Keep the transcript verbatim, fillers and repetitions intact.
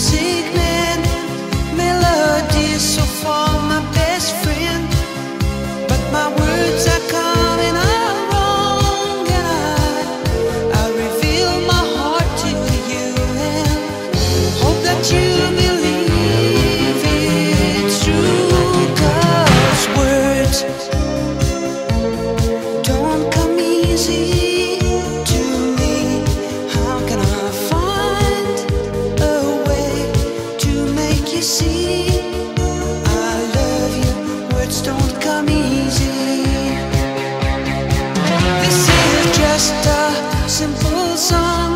singing melodies so far my best friend, but my words are coming out wrong, and I, I reveal my heart to you and hope that you believe it's true, 'cause words don't come easy to me. How can I find a way to make you see I love you? Words don't come easy. This is just a simple song